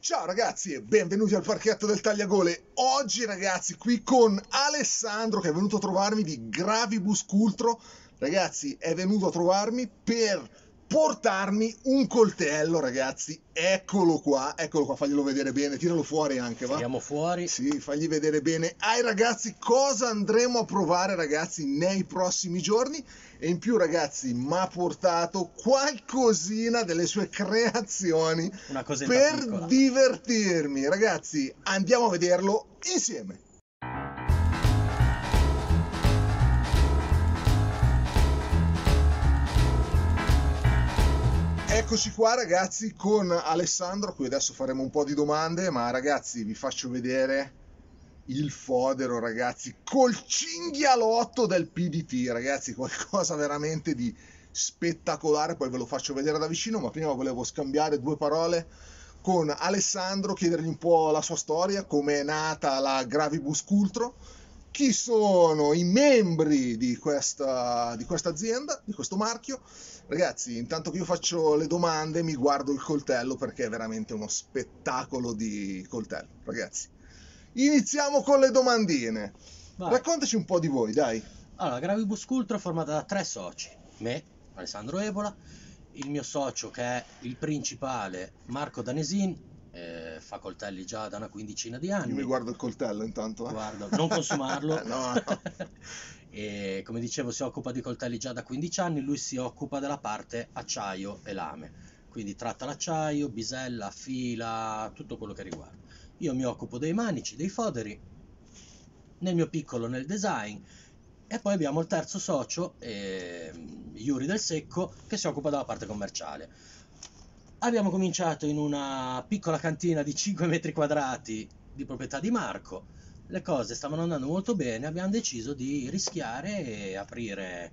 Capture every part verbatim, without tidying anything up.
Ciao ragazzi e benvenuti al parchetto del Tagliagole. Oggi ragazzi qui con Alessandro che è venuto a trovarmi di Gravibus Cultro. Ragazzi è venuto a trovarmi per portarmi un coltello ragazzi. Eccolo qua, eccolo qua, faglielo vedere bene, tiralo fuori anche, va? Tiriamo fuori. Sì, fagli vedere bene ai ragazzi cosa andremo a provare ragazzi nei prossimi giorni. E in più ragazzi mi ha portato qualcosina delle sue creazioni Una cosetta per piccola. divertirmi. Ragazzi, andiamo a vederlo insieme. Eccoci qua ragazzi con Alessandro, qui adesso faremo un po' di domande, ma ragazzi vi faccio vedere il fodero ragazzi col cinghialotto del P D T, ragazzi qualcosa veramente di spettacolare, poi ve lo faccio vedere da vicino, ma prima volevo scambiare due parole con Alessandro, chiedergli un po' la sua storia, come è nata la Gravibus Cultro, chi sono i membri di questa, di questa azienda, di questo marchio. Ragazzi, intanto che io faccio le domande mi guardo il coltello perché è veramente uno spettacolo di coltello, ragazzi. Iniziamo con le domandine. Vai. Raccontaci un po' di voi, dai. Allora, Gravibus Cultro è formata da tre soci. Me, Alessandro Ebola, il mio socio che è il principale, Marco Danesin, eh, fa coltelli già da una quindicina di anni. Io mi guardo il coltello intanto. Eh. Guarda, non consumarlo. No. E come dicevo si occupa di coltelli già da quindici anni, lui si occupa della parte acciaio e lame. Quindi tratta l'acciaio, bisella, fila, tutto quello che riguarda. Io mi occupo dei manici, dei foderi, nel mio piccolo nel design, e poi abbiamo il terzo socio, eh, Yuri Del Secco, che si occupa della parte commerciale. Abbiamo cominciato in una piccola cantina di cinque metri quadrati di proprietà di Marco, le cose stavano andando molto bene, abbiamo deciso di rischiare e aprire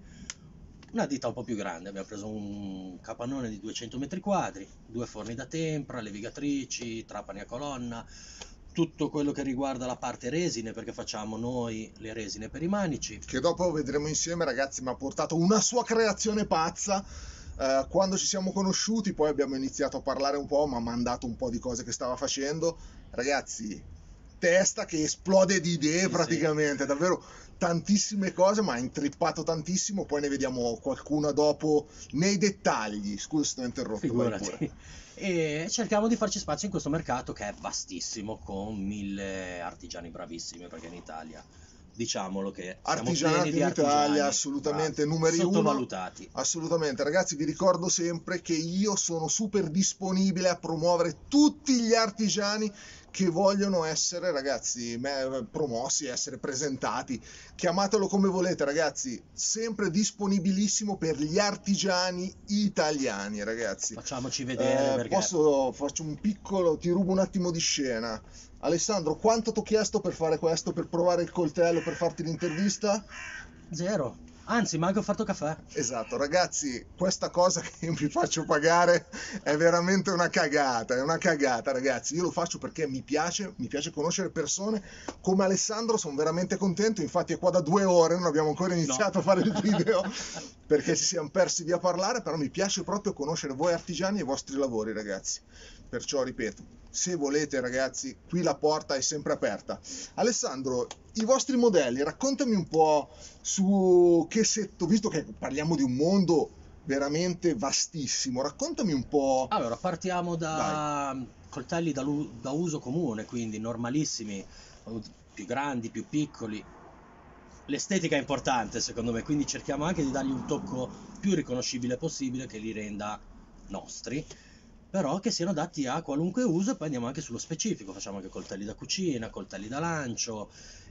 una ditta un po' più grande. Abbiamo preso un capannone di duecento metri quadri, due forni da tempra, levigatrici, trapani a colonna, tutto quello che riguarda la parte resine, perché facciamo noi le resine per i manici. Che dopo vedremo insieme ragazzi, mi ha portato una sua creazione pazza. Uh, quando ci siamo conosciuti poi abbiamo iniziato a parlare un po', mi ha mandato un po' di cose che stava facendo. Ragazzi, testa che esplode di idee, sì, praticamente, sì. Davvero tantissime cose, ma ha intrippato tantissimo, poi ne vediamo qualcuna dopo nei dettagli. Scusa se ti ho interrotto. Figurati. E cerchiamo di farci spazio in questo mercato che è vastissimo, con mille artigiani bravissimi, perché in Italia diciamolo che siamo artigianati pieni di in Italia, artigiani, assolutamente bravi, numeri sottovalutati. uno, assolutamente. Ragazzi, vi ricordo sempre che io sono super disponibile a promuovere tutti gli artigiani che vogliono essere, ragazzi, promossi, essere presentati. Chiamatelo come volete, ragazzi, sempre disponibilissimo per gli artigiani italiani, ragazzi. Facciamoci vedere, eh, perché... posso, faccio un piccolo, ti rubo un attimo di scena. Alessandro, quanto ti ho chiesto per fare questo, per provare il coltello, per farti l'intervista? Zero. Anzi, manco ho fatto caffè. Esatto, ragazzi, questa cosa che io mi faccio pagare è veramente una cagata, è una cagata, ragazzi. Io lo faccio perché mi piace, mi piace conoscere persone come Alessandro, sono veramente contento, infatti è qua da due ore, non abbiamo ancora iniziato no. a fare il video, perché ci siamo persi via parlare, però mi piace proprio conoscere voi artigiani e i vostri lavori, ragazzi. Perciò, ripeto, se volete ragazzi, qui la porta è sempre aperta. Alessandro, i vostri modelli, raccontami un po' su che setto, visto che parliamo di un mondo veramente vastissimo, raccontami un po'. Allora, partiamo da Dai. coltelli da, da uso comune, quindi normalissimi, più grandi, più piccoli. L'estetica è importante secondo me, quindi cerchiamo anche di dargli un tocco più riconoscibile possibile, che li renda nostri, però che siano adatti a qualunque uso. E poi andiamo anche sullo specifico, facciamo anche coltelli da cucina, coltelli da lancio,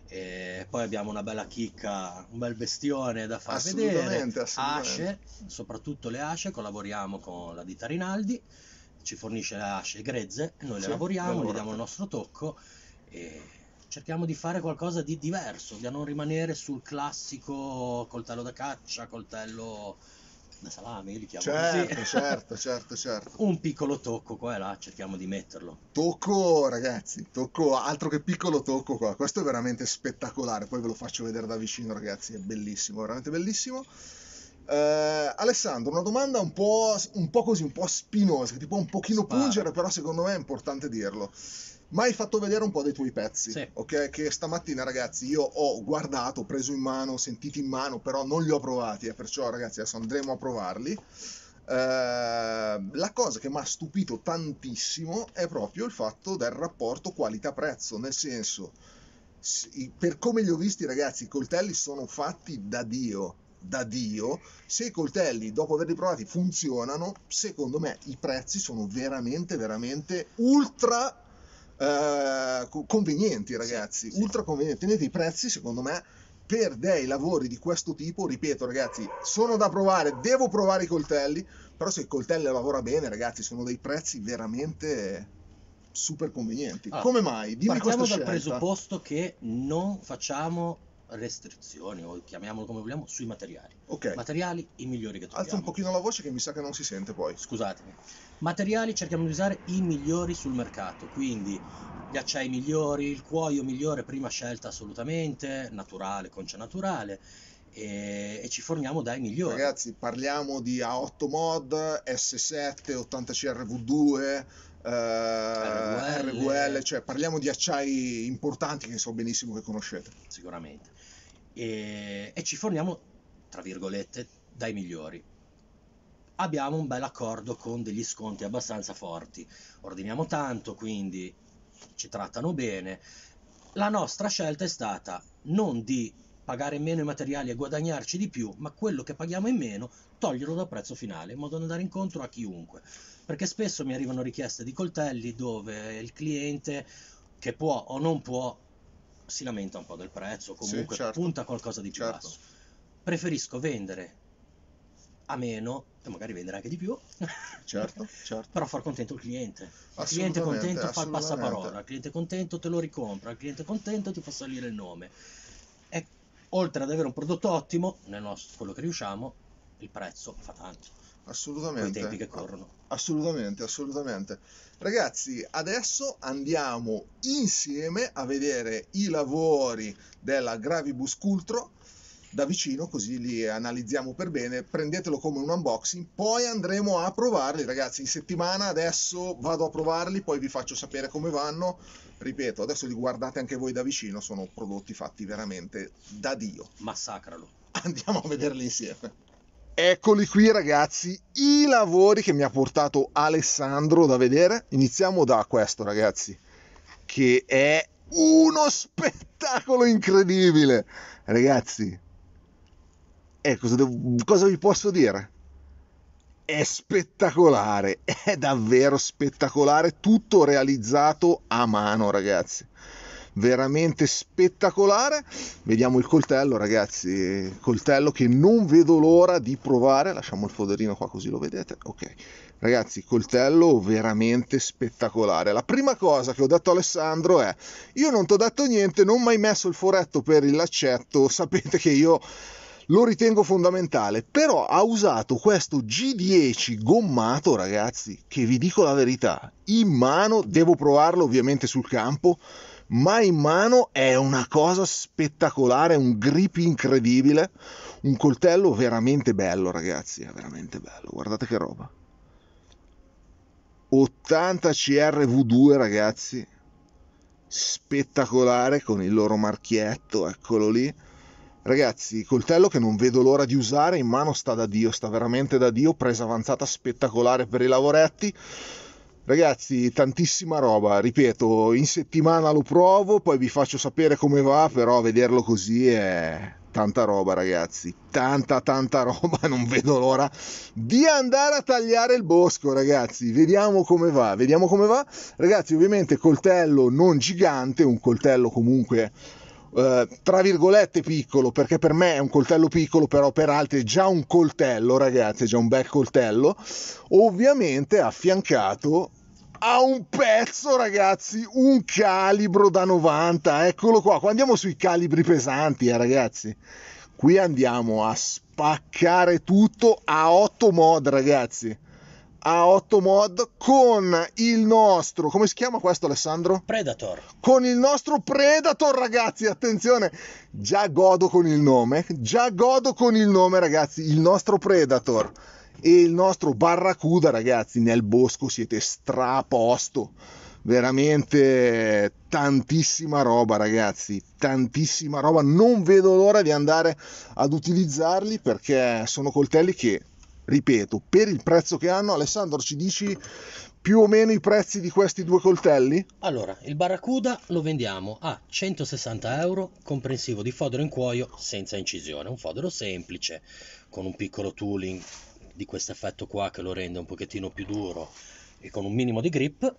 e poi abbiamo una bella chicca, un bel bestione da far assolutamente, vedere, assolutamente. asce, soprattutto le asce, collaboriamo con la ditta Rinaldi, ci fornisce le asce grezze, noi le sì, lavoriamo, gli diamo il nostro tocco e cerchiamo di fare qualcosa di diverso, di non rimanere sul classico coltello da caccia, coltello da salame, io li chiamo certo, così. certo, certo, certo. Un piccolo tocco qua e là, cerchiamo di metterlo. Tocco, ragazzi, tocco, altro che piccolo tocco qua. Questo è veramente spettacolare, poi ve lo faccio vedere da vicino, ragazzi, è bellissimo, veramente bellissimo. Eh, Alessandro, una domanda un po', un po' così, un po' spinosa, tipo un pochino Spara. pungere, però secondo me è importante dirlo. Ma hai fatto vedere un po' dei tuoi pezzi, Sì. ok? Che stamattina, ragazzi, io ho guardato, ho preso in mano, ho sentito in mano, però non li ho provati, eh, perciò, ragazzi, adesso andremo a provarli. Eh, la cosa che mi ha stupito tantissimo è proprio il fatto del rapporto qualità-prezzo, nel senso, s- per come li ho visti, ragazzi, i coltelli sono fatti da Dio, da Dio. Se i coltelli, dopo averli provati, funzionano, secondo me i prezzi sono veramente, veramente ultra eh, co- convenienti, ragazzi, Sì, sì. ultra convenienti. Tenete i prezzi, secondo me, per dei lavori di questo tipo, ripeto, ragazzi, sono da provare, devo provare i coltelli, però se il coltello lavora bene, ragazzi, sono dei prezzi veramente super convenienti. Allora, Come mai? Dimmi questa partiamo dal scelta. presupposto che non facciamo restrizioni, o chiamiamolo come vogliamo, sui materiali. Ok, Materiali i migliori che alza un troviamo. pochino la voce che mi sa che non si sente poi. Scusatemi. Materiali cerchiamo di usare i migliori sul mercato, quindi gli acciai migliori, il cuoio migliore, prima scelta assolutamente, naturale, conce naturale, e, e ci forniamo dai migliori. Ragazzi, parliamo di A otto Mod, S sette, ottanta C R V due, eh, R V L. R V L, cioè parliamo di acciai importanti che so benissimo che conoscete. Sicuramente. E, e ci forniamo, tra virgolette, dai migliori. Abbiamo un bel accordo con degli sconti abbastanza forti. Ordiniamo tanto, quindi ci trattano bene. La nostra scelta è stata non di pagare meno i materiali e guadagnarci di più, ma quello che paghiamo in meno, toglierlo dal prezzo finale, in modo da andare incontro a chiunque. Perché spesso mi arrivano richieste di coltelli dove il cliente, che può o non può, si lamenta un po' del prezzo, comunque Sì, certo, punta a qualcosa di più certo. basso. Preferisco vendere a meno e magari vendere anche di più, Certo, certo. però far contento il cliente. Il Assolutamente, cliente contento fa il assolutamente. passaparola, il cliente contento te lo ricompra, il cliente contento ti fa salire il nome. E oltre ad avere un prodotto ottimo, nel nostro, quello che riusciamo, il prezzo fa tanto, con i Assolutamente. tempi che corrono. Assolutamente, assolutamente. Ragazzi, adesso andiamo insieme a vedere i lavori della Gravibus Cultro da vicino, così li analizziamo per bene. Prendetelo come un unboxing, poi andremo a provarli, ragazzi. In settimana adesso vado a provarli, poi vi faccio sapere come vanno. Ripeto, adesso li guardate anche voi da vicino, sono prodotti fatti veramente da Dio. Massacralo. Andiamo a vederli insieme. Eccoli qui, ragazzi, i lavori che mi ha portato Alessandro da vedere. Iniziamo da questo, ragazzi, che è uno spettacolo incredibile. Ragazzi, eh, cosa, devo- cosa vi posso dire? È spettacolare, è davvero spettacolare, tutto realizzato a mano, ragazzi. Veramente spettacolare. Vediamo il coltello, ragazzi, coltello che non vedo l'ora di provare. Lasciamo il foderino qua così lo vedete. Ok, ragazzi, coltello veramente spettacolare. La prima cosa che ho detto a Alessandro è: io non ti ho detto niente, non mi hai messo il foretto per il laccetto, sapete che io lo ritengo fondamentale, però ha usato questo G dieci gommato, ragazzi, che vi dico la verità, in mano, devo provarlo ovviamente sul campo, ma in mano è una cosa spettacolare, un grip incredibile, un coltello veramente bello, ragazzi, è veramente bello, guardate che roba. ottanta C R V due, ragazzi, spettacolare con il loro marchietto, eccolo lì. Ragazzi, coltello che non vedo l'ora di usare, in mano sta da Dio, sta veramente da Dio, presa avanzata spettacolare per i lavoretti. Ragazzi, tantissima roba, ripeto, in settimana lo provo, poi vi faccio sapere come va, però vederlo così è tanta roba, ragazzi, tanta tanta roba, non vedo l'ora di andare a tagliare il bosco, ragazzi. Vediamo come va, vediamo come va. Ragazzi, ovviamente coltello non gigante, un coltello comunque Uh, tra virgolette piccolo, perché per me è un coltello piccolo, però per altri è già un coltello, ragazzi, è già un bel coltello, ovviamente affiancato a un pezzo, ragazzi, un calibro da novanta, eccolo qua. Qua andiamo sui calibri pesanti, eh, ragazzi, qui andiamo a spaccare tutto a otto mod, ragazzi, a otto mod con il nostro, come si chiama questo, Alessandro? Predator. Con il nostro Predator, ragazzi, attenzione, già godo con il nome, già godo con il nome, ragazzi, il nostro Predator e il nostro Barracuda, ragazzi, nel bosco siete straposto, veramente tantissima roba, ragazzi, tantissima roba, non vedo l'ora di andare ad utilizzarli perché sono coltelli che, ripeto, per il prezzo che hanno. Alessandro, ci dici più o meno i prezzi di questi due coltelli? Allora, il Barracuda lo vendiamo a centosessanta euro, comprensivo di fodero in cuoio senza incisione, un fodero semplice, con un piccolo tooling di questo effetto qua che lo rende un pochettino più duro e con un minimo di grip.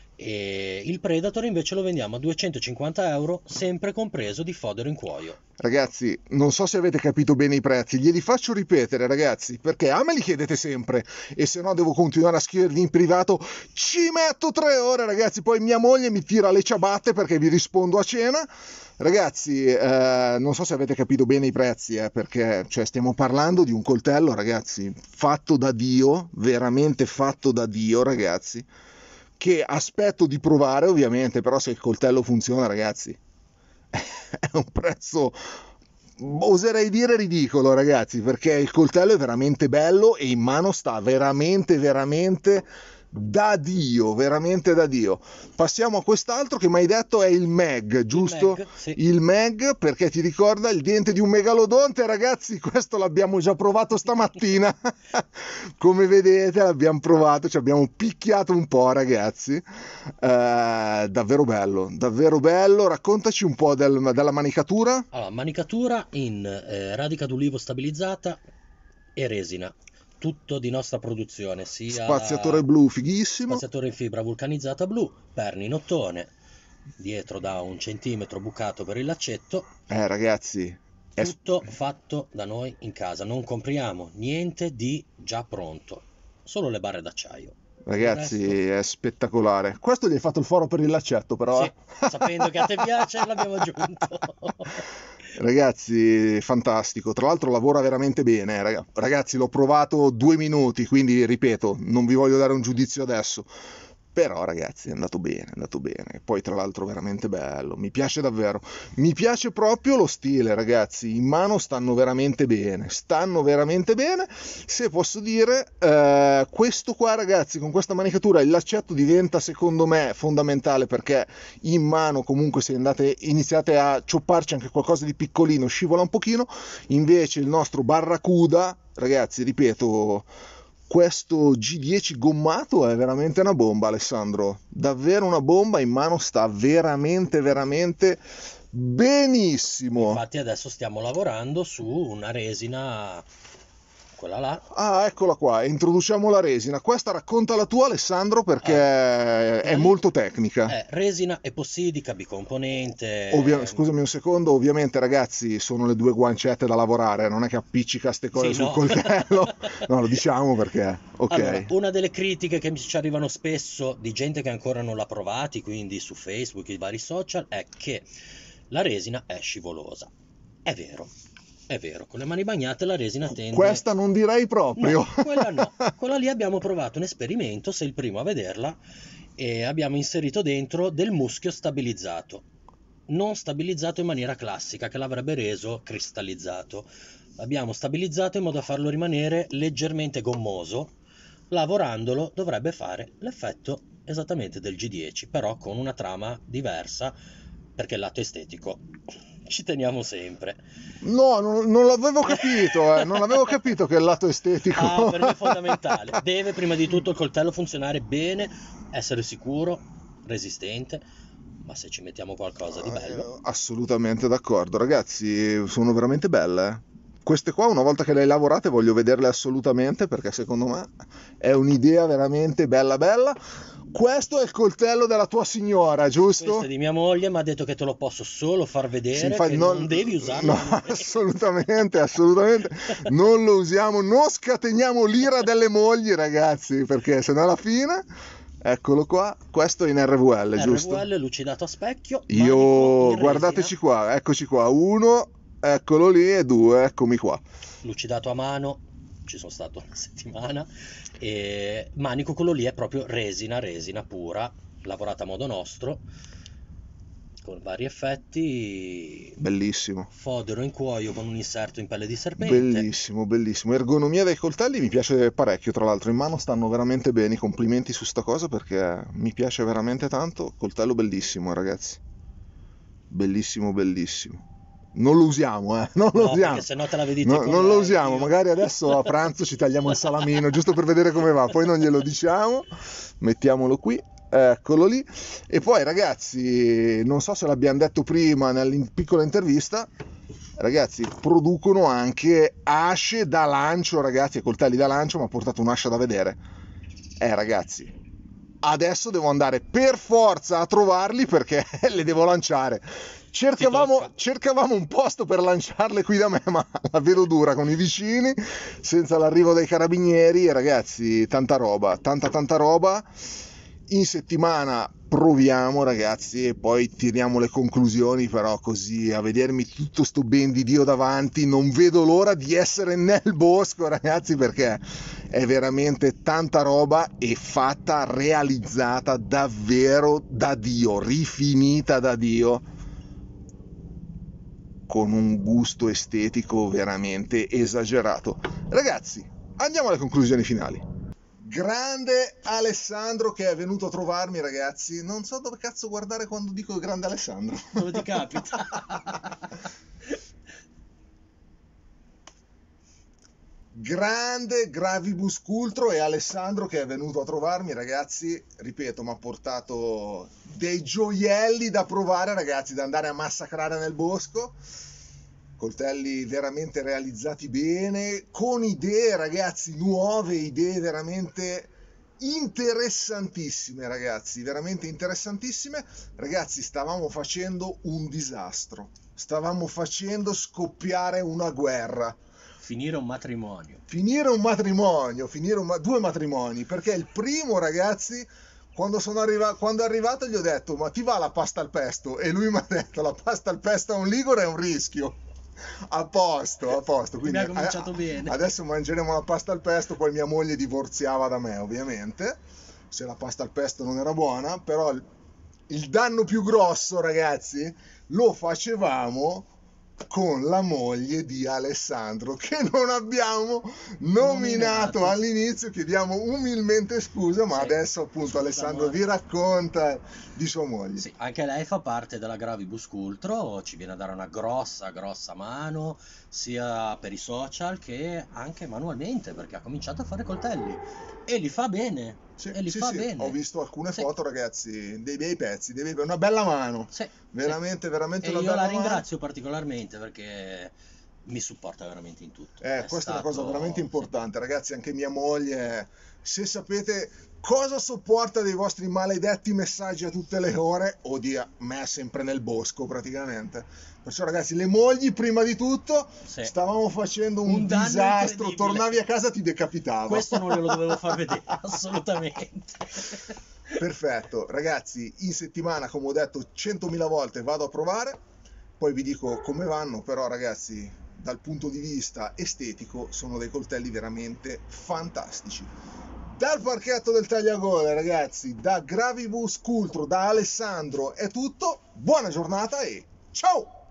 E il Predator invece lo vendiamo a duecentocinquanta euro, sempre compreso di fodero in cuoio. Ragazzi, non so se avete capito bene i prezzi, glieli faccio ripetere, ragazzi, perché a me li chiedete sempre e se no devo continuare a scrivervi in privato, ci metto tre ore, ragazzi, poi mia moglie mi tira le ciabatte perché vi rispondo a cena. Ragazzi, eh, non so se avete capito bene i prezzi, eh, perché cioè, stiamo parlando di un coltello, ragazzi, fatto da Dio, veramente fatto da Dio, ragazzi, che aspetto di provare ovviamente, però se il coltello funziona, ragazzi, è un prezzo, oserei dire, ridicolo, ragazzi, perché il coltello è veramente bello e in mano sta veramente veramente da Dio, veramente da Dio. Passiamo a quest'altro che mi hai detto è il Meg, giusto? Il Meg, sì. Il Meg, perché ti ricorda il dente di un megalodonte, ragazzi, questo l'abbiamo già provato stamattina. Come vedete l'abbiamo provato, ci abbiamo picchiato un po', ragazzi. Eh, davvero bello, davvero bello. Raccontaci un po' del, della manicatura. Allora, manicatura in eh, radica d'ulivo stabilizzata e resina. Tutto di nostra produzione, sia Spaziatore blu, fighissimo. spaziatore in fibra vulcanizzata blu, perni in ottone, dietro da un centimetro bucato per il laccetto. Eh, ragazzi, è Tutto fatto da noi in casa, non compriamo niente di già pronto, solo le barre d'acciaio. Ragazzi, Il resto- è spettacolare. Questo gli hai fatto il foro per il laccetto, però. Sì, eh. sapendo che a te piace, l'abbiamo aggiunto. Ragazzi, fantastico. Tra l'altro lavora veramente bene. raga- Ragazzi, l'ho provato due minuti, quindi ripeto, non vi voglio dare un giudizio adesso. Però, ragazzi, è andato bene, è andato bene. Poi, tra l'altro, veramente bello. Mi piace davvero. Mi piace proprio lo stile, ragazzi. In mano stanno veramente bene. Stanno veramente bene. Se posso dire, eh, questo qua, ragazzi, con questa manicatura, il laccetto diventa, secondo me, fondamentale perché in mano, comunque, se andate, iniziate a ciopparci anche qualcosa di piccolino, scivola un pochino. Invece, il nostro Barracuda, ragazzi, ripeto. Questo G dieci gommato è veramente una bomba, Alessandro, davvero una bomba, in mano sta veramente veramente benissimo. Infatti adesso stiamo lavorando su una resina, quella là. Ah, eccola qua, introduciamo la resina. Questa racconta la tua, Alessandro, perché Eh, è quella lì molto tecnica. è resina epossidica bicomponente. Ovvia- scusami un secondo, ovviamente, ragazzi, sono le due guancette da lavorare, non è che appiccica ste cose Sì, sul no. coltello. No, lo diciamo perché, ok. Allora, una delle critiche che mi ci arrivano spesso di gente che ancora non l'ha provati, quindi su Facebook e i vari social, è che la resina è scivolosa. È vero, è vero, con le mani bagnate la resina tende... Questa non direi proprio. No, quella no. Quella lì abbiamo provato un esperimento, sei il primo a vederla, e abbiamo inserito dentro del muschio stabilizzato. Non stabilizzato in maniera classica, che l'avrebbe reso cristallizzato. L'abbiamo stabilizzato in modo da farlo rimanere leggermente gommoso. Lavorandolo dovrebbe fare l'effetto esattamente del G dieci, però con una trama diversa, perché il lato estetico ci teniamo sempre. No, non, non l'avevo capito, eh. Non avevo capito che il lato estetico. Ah, per me è fondamentale. Deve prima di tutto il coltello funzionare bene, essere sicuro, resistente, ma se ci mettiamo qualcosa di bello... Eh, assolutamente d'accordo, ragazzi, sono veramente belle. eh. Queste qua, una volta che le hai lavorate, voglio vederle assolutamente perché secondo me è un'idea veramente bella bella. Questo è il coltello della tua signora, giusto? Questo è di mia moglie, mi ha detto che te lo posso solo far vedere, Sì, infatti che non- non devi usarlo. No, assolutamente, assolutamente. Non lo usiamo, non scateniamo l'ira delle mogli, ragazzi, perché se no alla fine, eccolo qua, questo è in R V L, giusto? R V L lucidato a specchio. manico Io, in guardateci resina, qua, eccoci qua, uno, eccolo lì e due, eccomi qua. lucidato a mano, ci sono stato una settimana. E manico, quello lì è proprio resina, resina pura, lavorata a modo nostro, con vari effetti. Bellissimo. Fodero in cuoio con un inserto in pelle di serpente. Bellissimo, bellissimo. Ergonomia dei coltelli mi piace parecchio, tra l'altro in mano stanno veramente bene, complimenti su sta cosa perché mi piace veramente tanto. Coltello bellissimo, ragazzi. Bellissimo, bellissimo. Non lo usiamo, eh, non lo No, usiamo. perché se no te la vedi te No, con non lo me, usiamo, io. magari adesso a pranzo ci tagliamo il salamino, giusto per vedere come va, poi non glielo diciamo, mettiamolo qui, eccolo lì. E poi ragazzi, non so se l'abbiamo detto prima nella piccola intervista, ragazzi, producono anche asce da lancio, ragazzi, e coltelli da lancio, mi ha portato un'ascia da vedere. Eh ragazzi, adesso devo andare per forza a trovarli perché le devo lanciare. Cercavamo, cercavamo un posto per lanciarle qui da me, ma la vedo dura con i vicini, senza l'arrivo dei carabinieri. Ragazzi, tanta roba, tanta tanta roba. In settimana proviamo, ragazzi, e poi tiriamo le conclusioni, però così a vedermi tutto sto ben di Dio davanti, non vedo l'ora di essere nel bosco, ragazzi, perché è veramente tanta roba e fatta, realizzata davvero da Dio, rifinita da Dio, con un gusto estetico veramente esagerato. Ragazzi, andiamo alle conclusioni finali. Grande Alessandro che è venuto a trovarmi, ragazzi. Non so dove cazzo guardare quando dico grande Alessandro. Dove ti capita? Grande Gravibus Cultro e Alessandro che è venuto a trovarmi, ragazzi. Ripeto, mi ha portato dei gioielli da provare, ragazzi, da andare a massacrare nel bosco. Coltelli veramente realizzati bene, con idee, ragazzi, nuove, idee veramente interessantissime, ragazzi, veramente interessantissime. Ragazzi, stavamo facendo un disastro, stavamo facendo scoppiare una guerra. Finire un matrimonio. Finire un matrimonio, finire un ma- due matrimoni, perché il primo, ragazzi, quando, sono arriva- quando è arrivato gli ho detto, ma ti va la pasta al pesto? E lui mi ha detto, la pasta al pesto a un ligure è un rischio. A posto, a posto. Quindi ha cominciato a- bene. Adesso mangeremo la pasta al pesto, poi mia moglie divorziava da me, ovviamente, se la pasta al pesto non era buona, però il, il danno più grosso, ragazzi, lo facevamo con la moglie di Alessandro, che non abbiamo nominato, Nominato. all'inizio. Chiediamo umilmente scusa, ma Sì, adesso appunto scusa, Alessandro amore. vi racconta di sua moglie. Sì, anche lei fa parte della Gravibus Cultro, ci viene a dare una grossa, grossa mano, sia per i social che anche manualmente, perché ha cominciato a fare coltelli e li fa bene, Sì, e li sì, fa sì, bene. ho visto alcune Sì. foto, ragazzi, dei bei pezzi, dei bei- una bella mano, Sì, veramente, sì. veramente E una io bella la mano. ringrazio particolarmente perché mi supporta veramente in tutto. Eh, È questa è una stato- cosa veramente sì. importante, ragazzi. Anche mia moglie, se sapete cosa sopporta dei vostri maledetti messaggi a tutte le ore, odia me è sempre nel bosco praticamente. Perciò, ragazzi, le mogli prima di tutto, Sì. stavamo facendo un, Un danno disastro, incredibile. tornavi a casa ti decapitava. Questo non glielo dovevo far vedere, assolutamente. Perfetto, ragazzi, in settimana, come ho detto centomila volte, vado a provare, poi vi dico come vanno, però ragazzi, dal punto di vista estetico sono dei coltelli veramente fantastici. Dal parchetto del Tagliagole, ragazzi, da Gravibus Cultro, da Alessandro è tutto, buona giornata e ciao!